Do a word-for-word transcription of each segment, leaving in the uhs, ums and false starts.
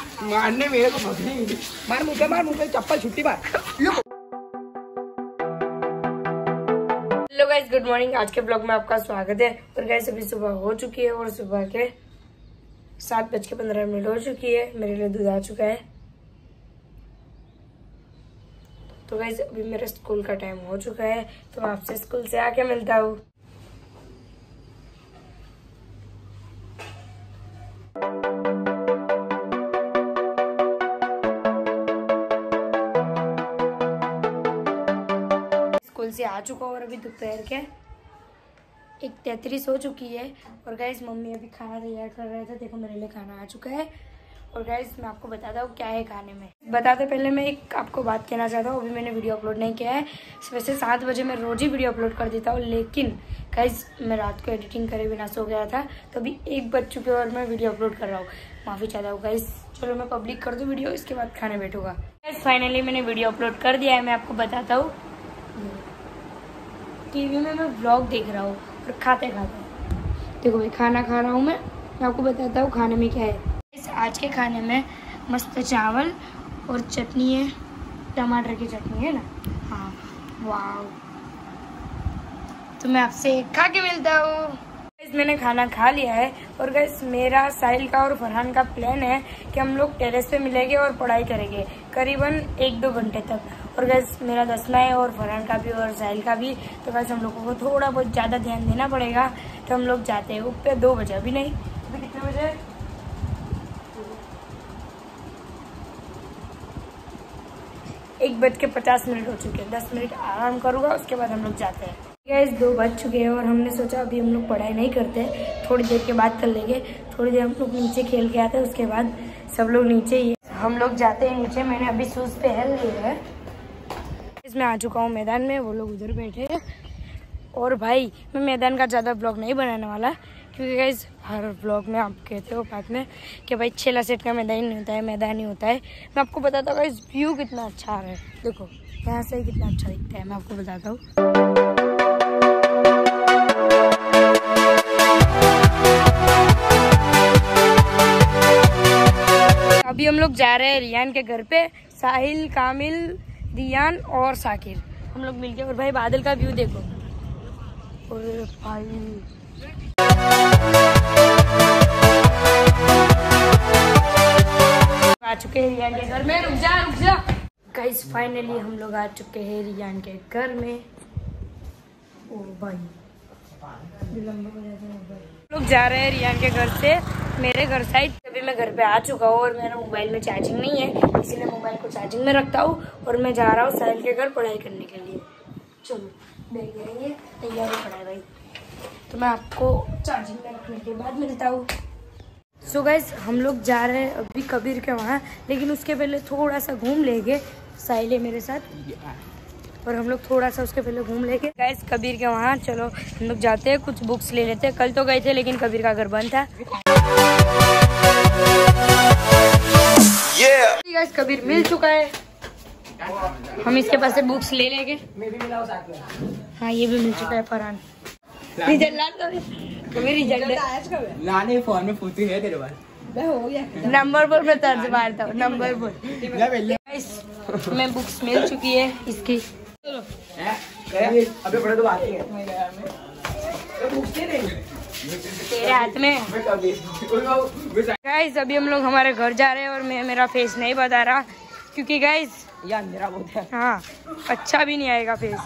मारने मेरे को पकड़ी। मार मुँह पे, मार मुँह पे, चप्पल छुट्टी मार। Hello guys, good morning. आज के ब्लॉग में आपका स्वागत है। और गाइस अभी सुबह हो चुकी है और सुबह के सात बज के पंद्रह मिनट हो चुकी है। मेरे लिए दूध आ चुका है। तो गाइस अभी मेरे स्कूल का टाइम हो चुका है, तो मैं आपसे स्कूल से आके मिलता हूँ। स्कूल से आ चुका हूँ और अभी दोपहर के एक तैंतीस हो चुकी है। और गाइस मम्मी अभी खाना तैयार कर रहे थे। देखो मेरे लिए खाना आ चुका है। और गाइस मैं आपको बताता हूँ क्या है खाने में। बताते पहले मैं एक आपको बात कहना चाहता हूँ। अभी मैंने वीडियो अपलोड नहीं किया है। वैसे सात बजे मैं रोज ही वीडियो अपलोड कर देता हूँ, लेकिन गाइस मैं रात को एडिटिंग करे बिना सो गया था, तो अभी एक बज चुके और मैं वीडियो अपलोड कर रहा हूँ। माफ़ी चाहता हूँ गाइस। चलो मैं पब्लिक कर दूँ वीडियो, इसके बाद खाने बैठूंगा। गाइस फाइनली मैंने वीडियो अपलोड कर दिया है। मैं आपको बताता हूँ, टीवी में मैं व्लॉग देख रहा हूँ और खाते खाते देखो भाई खाना खा रहा हूँ। मैं मैं आपको बताता हूँ खाने में क्या है। इस आज के खाने में मस्त चावल और चटनी है, टमाटर की चटनी है ना। हाँ वाह। तो मैं आपसे खा के मिलता हूँ। मैंने खाना खा लिया है। और गाइस मेरा साहिल का और फरहान का प्लान है कि हम लोग टेरेस पे मिलेंगे और पढ़ाई करेंगे करीबन एक दो घंटे तक। और गाइस मेरा दसना है और फरहान का भी और साहिल का भी। तो गाइस हम लोगों को थोड़ा बहुत ज़्यादा ध्यान देना पड़ेगा। तो हम लोग जाते हैं ऊपर। दो बजे अभी नहीं, अभी कितने बजे? एक बज के पचास मिनट हो चुके हैं। दस मिनट आराम करूँगा, उसके बाद हम लोग जाते हैं। गाइस दो बज चुके हैं और हमने सोचा अभी हम लोग पढ़ाई नहीं करते, थोड़ी देर के बाद कर लेंगे। थोड़ी देर हम लोग नीचे खेल के आते हैं, उसके बाद सब लोग नीचे ही हम लोग जाते हैं नीचे। मैंने अभी शूज़ पहन लिए है। इसमें आ चुका हूँ मैदान में, वो लोग उधर बैठे हैं। और भाई मैं मैदान का ज़्यादा ब्लॉग नहीं बनाने वाला, क्योंकि गाइस हर ब्लॉग में आप कहते हो बाद में कि भाई छेला सेट का मैदान नहीं होता है, मैदान ही होता है। मैं आपको बताता हूँ गाइस व्यू कितना अच्छा आ रहा है। देखो यहाँ से ही कितना अच्छा दिखता है, मैं आपको बताता हूँ। अभी हम लोग जा रहे हैं रियान के घर पे। साहिल, कामिल, दियान और साकिर हम लोग मिलके। और भाई बादल का व्यू देखो। और भाई आ चुके हैं रियान के घर में। रुक जा रुक जा गाइस, फाइनली हम लोग आ चुके हैं रियान के घर में। ओ भाई लोग जा रहे हैं रियान के घर से मेरे घर साइड। अभी मैं घर पे आ चुका हूँ और मेरा मोबाइल में चार्जिंग नहीं है, इसीलिए मोबाइल को चार्जिंग में रखता हूँ। और मैं जा रहा हूँ साहिल के घर पढ़ाई करने के लिए। चलो बैठ जाएंगे, तैयार हो पढ़ाई भाई। तो मैं आपको चार्जिंग में रखने के बाद मिलता हूँ। सो गाइस हम लोग जा रहे हैं अभी कबीर के वहाँ, लेकिन उसके पहले थोड़ा सा घूम लेंगे। साहिल है मेरे साथ और हम लोग थोड़ा सा उसके पहले घूम लेंगे गाइस कबीर के वहाँ। चलो हम लोग जाते हैं, कुछ बुक्स ले लेते हैं। कल तो गए थे लेकिन कबीर का घर बंद था। yeah. गाइस कबीर मिल चुका है, हम इसके पास से बुक्स ले लेंगे। मैं भी मिला साथ में। हाँ ये भी मिल चुका है फरहान। रिजल्ट ला दो कबीर, रिजल्ट लाने फोन में पूछती है तेरे पास हो गया। नंबर बोल, मैं तर्ज मारता हूँ। नंबर बोल। गाइस मैं बुक्स मिल चुकी है इसकी। चलो अबे बड़े तो बाकी है तेरे हाथ में। गाइस अभी हम लोग हमारे घर जा रहे हैं और मैं मेरा फेस नहीं बता रहा, क्योंकि गाइस यार मेरा बहुत है। हाँ अच्छा भी नहीं आएगा फेस।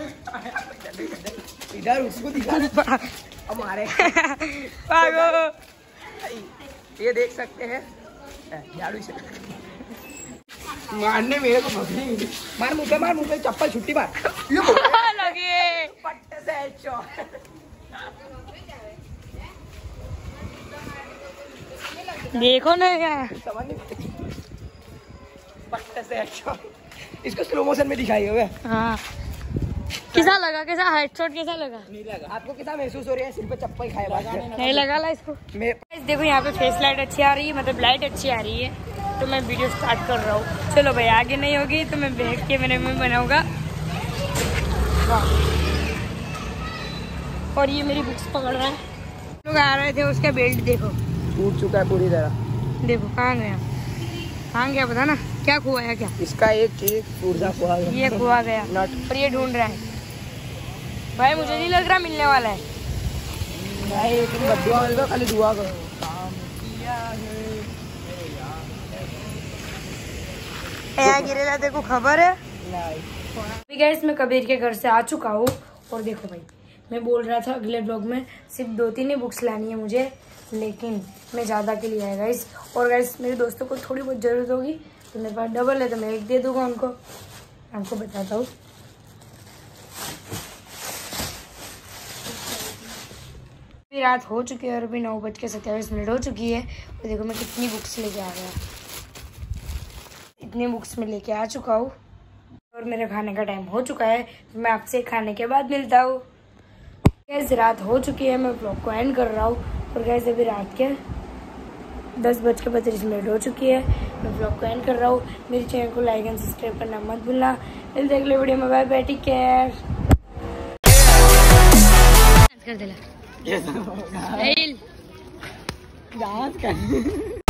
इधर उसको दिखा हमारे पागो, ये देख सकते हैं झाड़ू से मारने मेरे को पकड़ी। मार मुँह पे, मार मुँह पे, चप्पल छुट्टी मार। लगे पट्टे से देखो ना यार, पट्टे से इसको स्लो मोशन में दिखाई हुए। हाँ कैसा लगा, कैसा हेडशॉट कैसा लगा? नहीं लगा। आपको कैसा महसूस हो रहा है? सिर पे चप्पल खाए बाद नहीं लगा ला इसको। मैं देखो यहाँ पे फेस लाइट अच्छी आ रही है, मतलब लाइट अच्छी आ रही है। तो मैं वीडियो स्टार्ट कर रहा हूँ। चलो भाई आगे नहीं होगी तो मैं बैठ के मेरे में बनाऊंगा। और ये मेरी बुक्स पकड़ रहा है। लोग आ रहे थे, उसका बेल्ट देखो टूट चुका है पूरी तरह। देखो कहाँ गया। हाँ क्या पता ना क्या खुआया क्या। इसका एक केक ऊर्जा खुआ गया। ये खुआ गया नट और ये ढूंढ रहा है। भाई मुझे नहीं लग रहा मिलने वाला है। भाई तुम दुआ मिल गया, खाली दुआ करो। गिरेला तेरे को खबर है? अभी गाइस मैं कबीर के घर से आ चुका हूँ और देखो भाई मैं बोल रहा था अगले ब्लॉग में सिर्फ दो तीन ही बुक्स लानी है मुझे, लेकिन मैं ज़्यादा के लिए आया गाइस। और गाइस मेरे दोस्तों को थोड़ी बहुत ज़रूरत होगी तो मेरे पास डबल है तो मैं एक दे दूंगा उनको। आपको बताता हूँ अभी रात हो चुकी है और अभी नौ बज के सत्ताईस मिनट हो चुकी है। तो देखो मैं कितनी बुक्स लेके आ गया, इतनी बुक्स में लेके आ चुका हूँ और मेरे खाने का टाइम हो चुका है। तो मैं आपसे खाने के बाद मिलता हूँ। गैस रात हो चुकी है, मैं ब्लॉग को एंड कर रहा हूँ और गैस अभी रात के दस बज के पैंतीस मिनट हो चुकी है। मैं ब्लॉग को एंड कर रहा हूँ। मेरे चैनल को लाइक एंड सब्सक्राइब करना मत भूलना। मिलते हैं अगले वीडियो में। Bye bye, take care. कर